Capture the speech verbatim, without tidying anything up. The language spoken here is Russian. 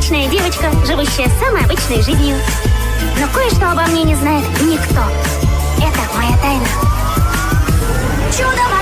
обычная девочка, живущая самой обычной жизнью. Но кое-что обо мне не знает никто. Это моя тайна. Чудо